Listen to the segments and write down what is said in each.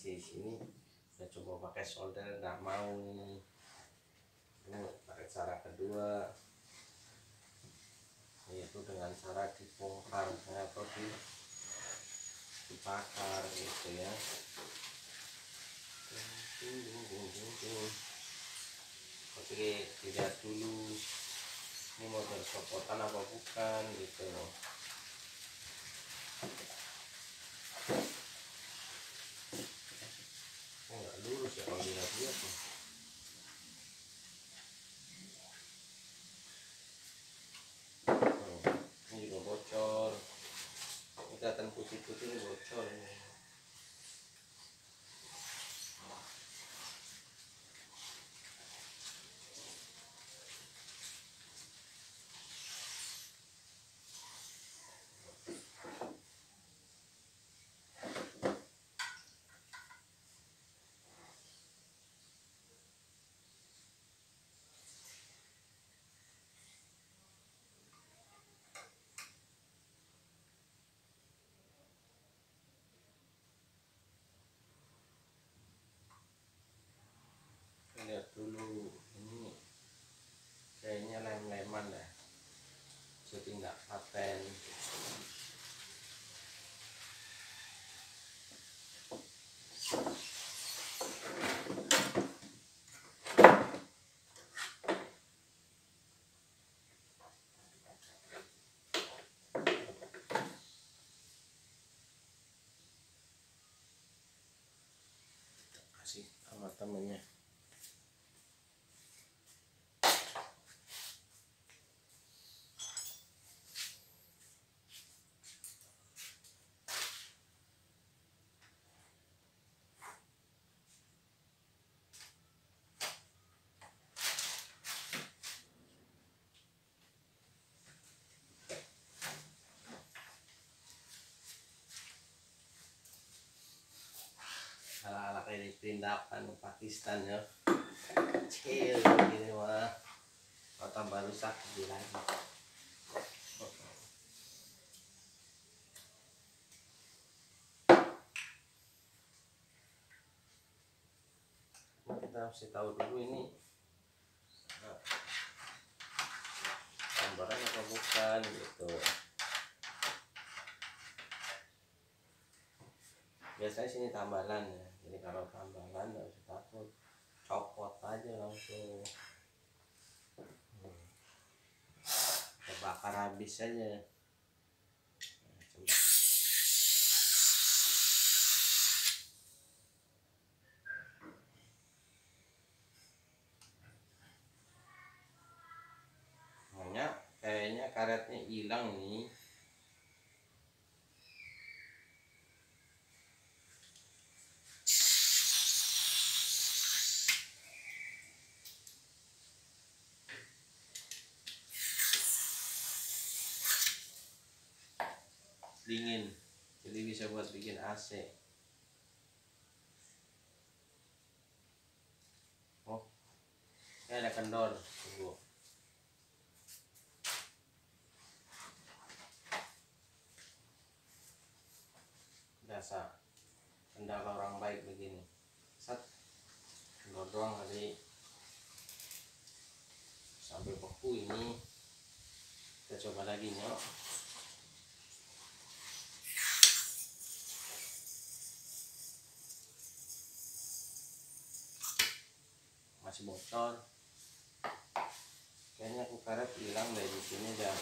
sini saya coba pakai solder, nggak mau nih. Ini pakai cara kedua, yaitu dengan cara dibongkar atau dibakar gitu ya. Oke, dilihat dulu ini model sopotan apa bukan gitu. Nggak lurus ya kalau dilihat-lihat nih. Ini juga bocor, ini kelihatan putih-putih, ini bocor ini. Lihat dulu, ini kayaknya lem-leman ya, jadi nggak paten. Kasih sama temennya. Ala-ala kayak diperintahkan Pakistan ya, kecil gini mah, kalau tambah rusak lebih lagi. Kita mesti tahu dulu ini gambaran atau bukan gitu. Biasanya sini tambalan ya, jadi kalau tambalan nggak usah takut, copot aja langsung, terbakar habis aja. Kayaknya karetnya hilang nih. Dingin, jadi bisa buat bikin AC. Oh, ini ada kendor, tunggu. Biasa kendala orang baik begini, set kendor doang tadi sampai beku. Ini kita coba lagi nyok. Masih bocor, kayaknya aku karet hilang dari sini dah.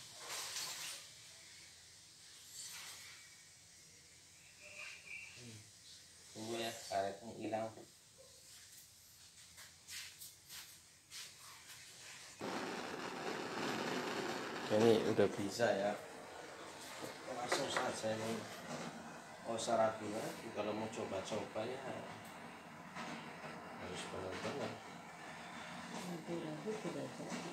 Tunggu ya, karetnya hilang. Ini udah bisa ya, langsung saja ini. Oh, usah ragu lagi kalau mau coba-coba ya, harus benar-benar. Ragu-ragu tidak jadi.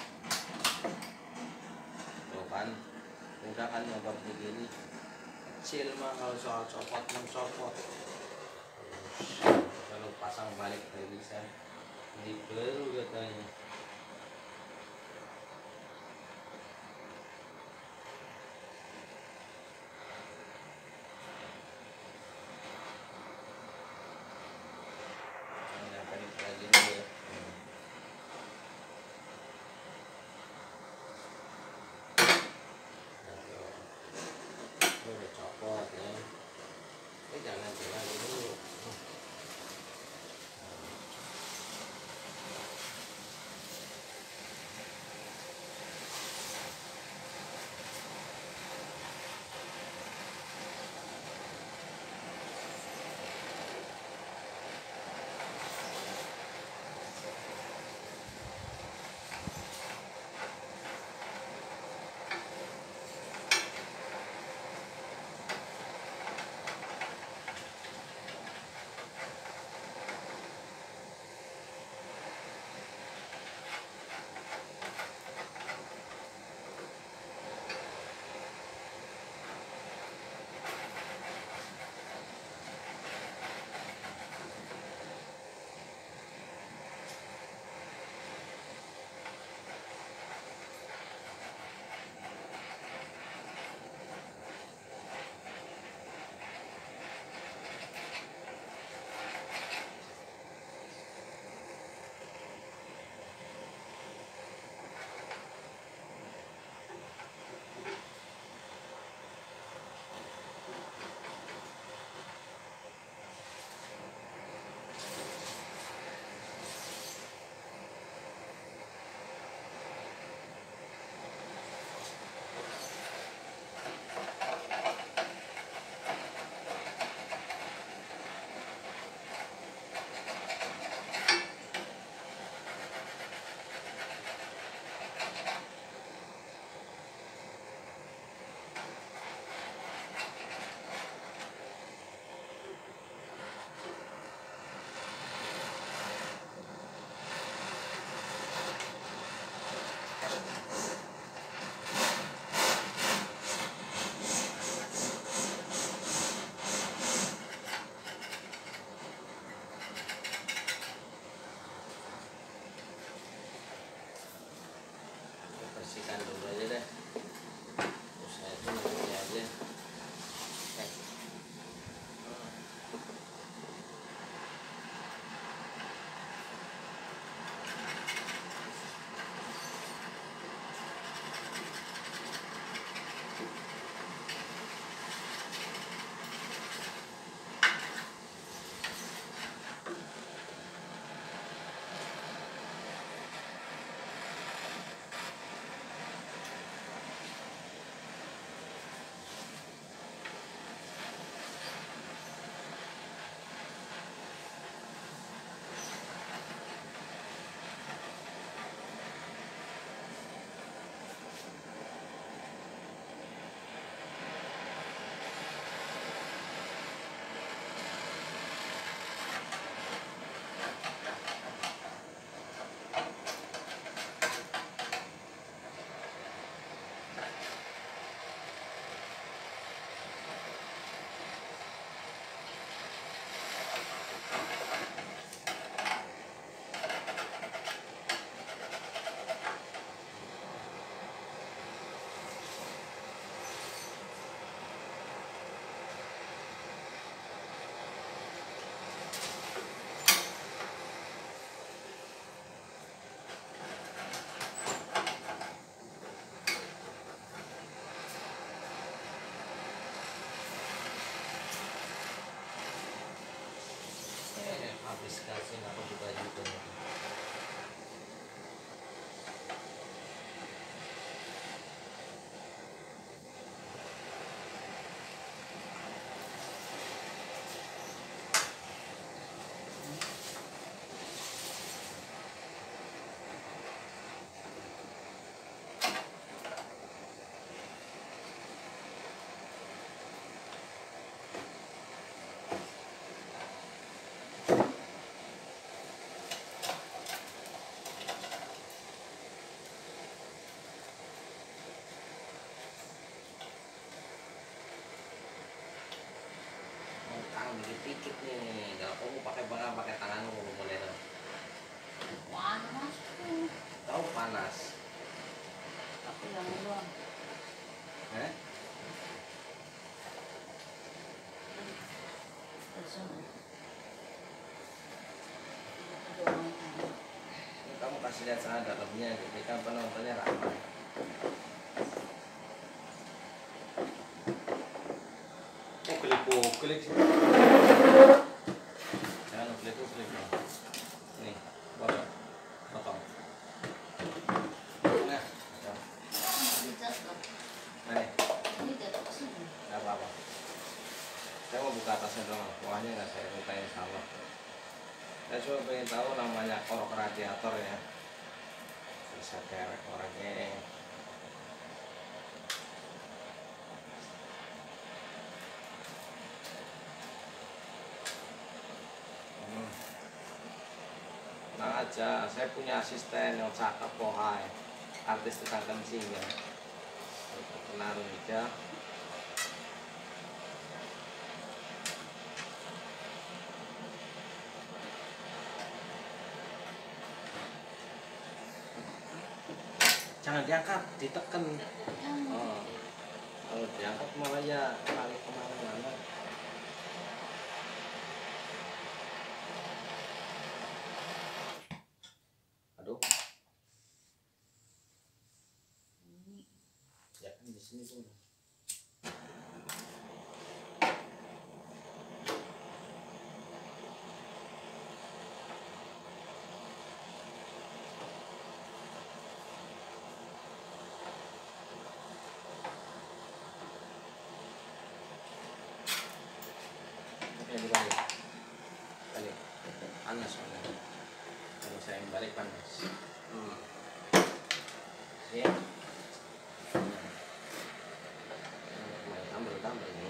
Tuh kan, udah kan nyoba begini, kecil mah kalau soal copot mencopot. Kalau pasang balik nggak bisa, jadi baru katanya. Kenapa dipelajari dulu ya? Ini udah copot ya. Jangan dulu. Bersihkan dulu aja deh. Terus saya itu nanti aja. Habis kasih aku juga juga. dikit nih. Kalau kamu pakai tanganmu mulai dong. Panas tuh. Tahu panas. Tapi yang doang. Eh? Terus Kamu kasih lihat sana dalamnya, jadi kan penontonnya ramai. Klik sih. Jangan klik. Nih, potong. Nah, ya. Nih, nggak apa-apa. Saya mau buka atasnya doang, bawahnya nggak saya bukain sama. Saya cuma pengen tahu namanya korek radiator ya. Bisa kerek orangnya. Tenang aja, saya punya asisten yang cakep pohai, artis tukang kencing ya. Kenal aja. Jangan diangkat, ditekan. Oh, kalau diangkat malah ya lari kemana-mana. Aduh. Ya kan di sini tuh. Dibalik panas soalnya kalau saya yang balik panas ya tambah ini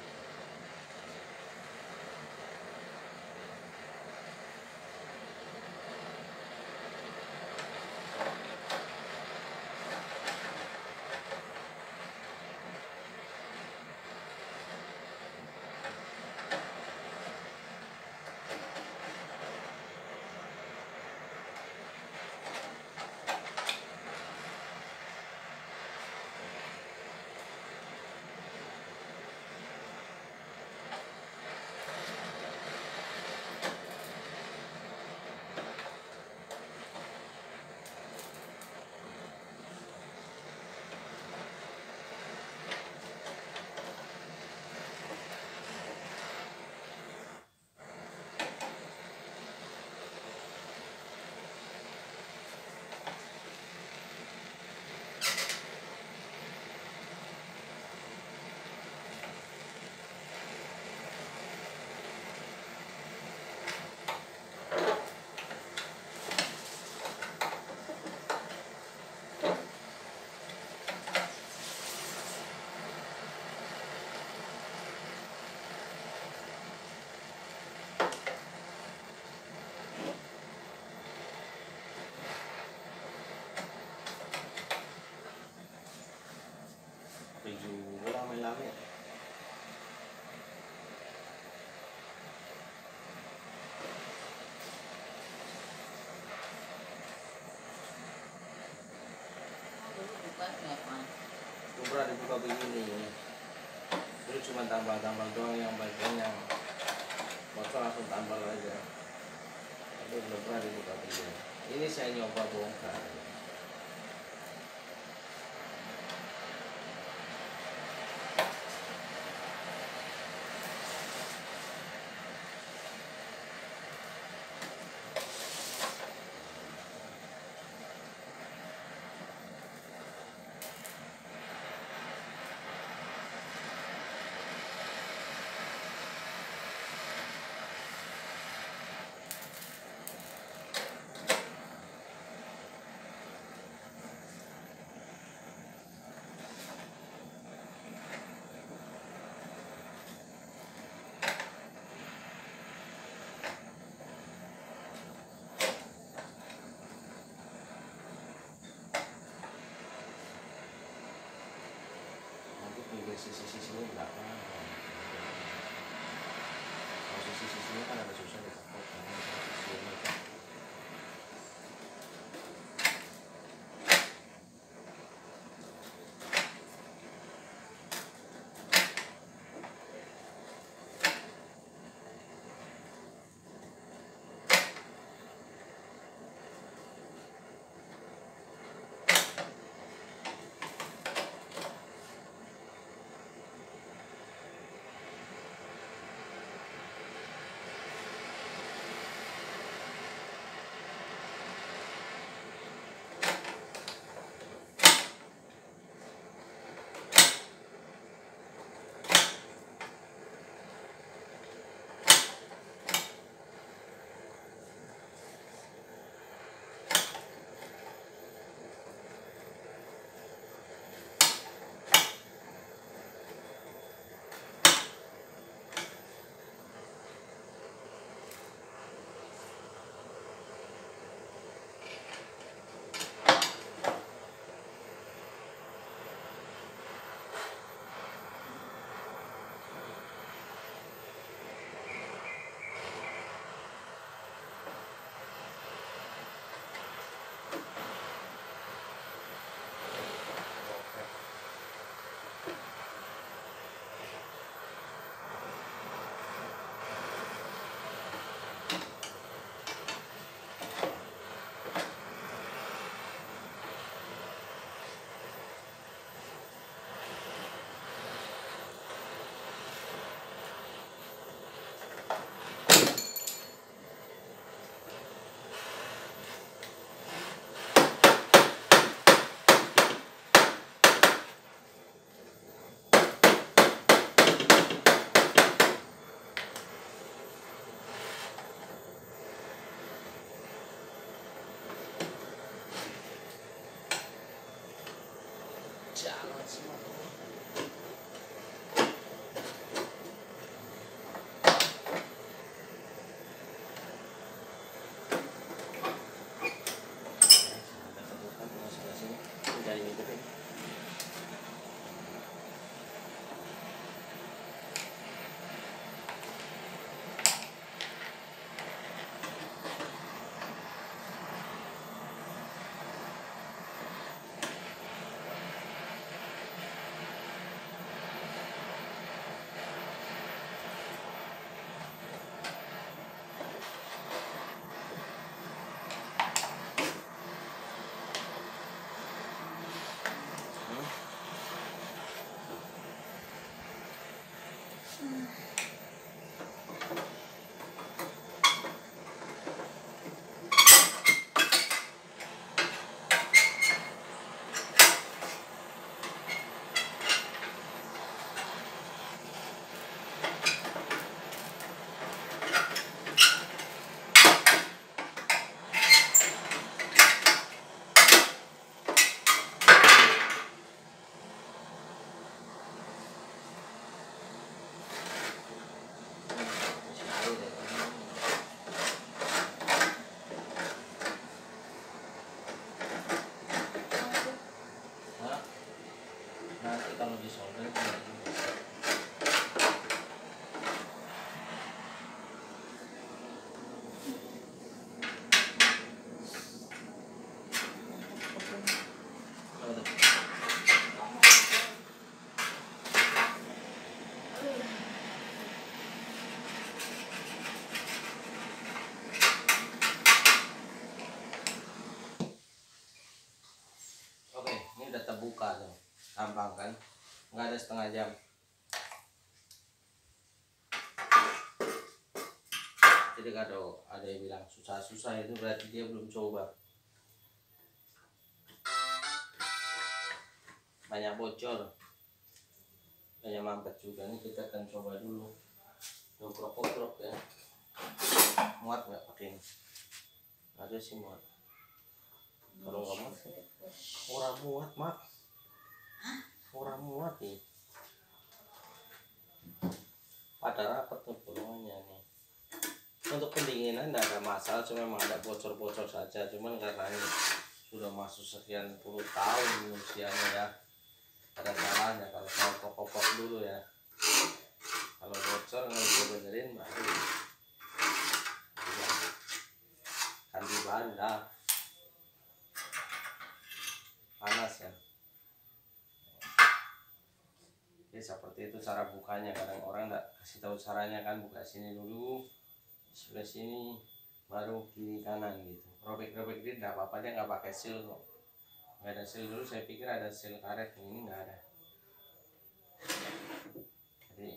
baju ramai-ramai. Kubra dibuka begini. Itu cuma tambal-tambal doang, yang bagian yang bocor langsung tambal aja. Tapi belum pernah dibuka begini. Ini saya nyoba bongkar. buka tuh, gampang kan, nggak ada setengah jam. Jadi kalau ada yang bilang susah-susah itu berarti dia belum coba. Banyak bocor, banyak mampet juga. Nih kita akan coba dulu, dobrok ya. Muat nggak pakai ini? Ada sih muat. Kalau nggak muat, orang muat mak, orang muat nih. Pada rapat tuh bolongannya nih. Untuk pendinginan tidak ada masalah, cuma memang ada bocor-bocor saja. Cuman karena ini sudah masuk sekian puluh tahun usianya ya, ada salahnya kalau saya kopok dulu ya. Kalau bocor nggak bisa benerin, baru ganti bahan dah. Panas ya. Oke, seperti itu cara bukanya. Kadang orang nggak kasih tahu caranya kan, buka sini dulu, sebelah sini, baru kiri kanan gitu. Robek-robek ini nggak apa-apa, dia nggak pakai seal kok. Nggak ada seal dulu, saya pikir ada seal karet, ini nggak ada. Jadi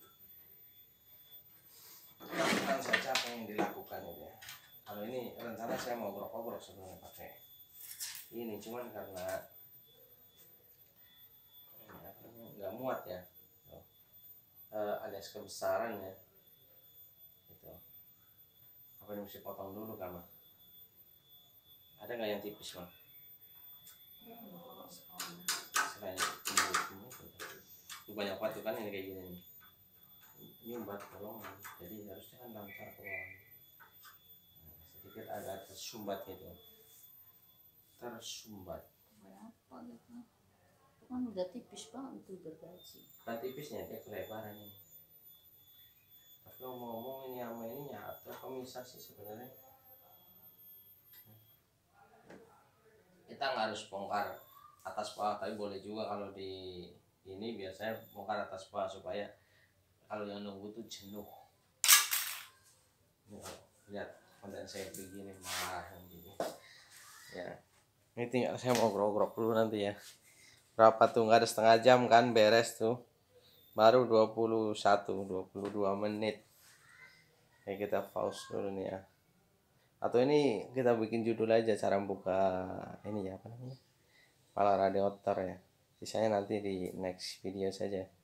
lakukan saja apa yang dilakukan itu ya. Kalau ini rencana saya mau obrok-obrok sebenarnya pakai ini, cuman karena nggak muat ya, alias kebesaran ya gitu. Apa ini mesti potong dulu kan mah? Ada nggak yang tipis mah? Selain itu banyak batu kan ini kayak gini nih. Ini buat bolongan, jadi harusnya kan lancar ke bawah. Sedikit agak tersumbat gitu, tersumbat. Berapa gitu? Kan udah tipis banget itu gergaji. Kan tipisnya dia kelebaran ini. Tapi ngomong-ngomong ini sama ini nyatu pemisah sih sebenarnya. Kita nggak harus bongkar atas bawah, tapi boleh juga kalau di ini biasanya bongkar atas bawah supaya kalau yang nunggu tuh jenuh. Lihat konten saya begini marah gini ya. Ini tinggal saya mau grok-grok dulu nanti ya. Berapa tuh, nggak ada setengah jam kan beres tuh, baru 22 menit. Ya kita pause dulu nih ya, atau ini kita bikin judul aja cara buka ini ya, apa namanya, kepala radiator ya. Sisanya nanti di next video saja.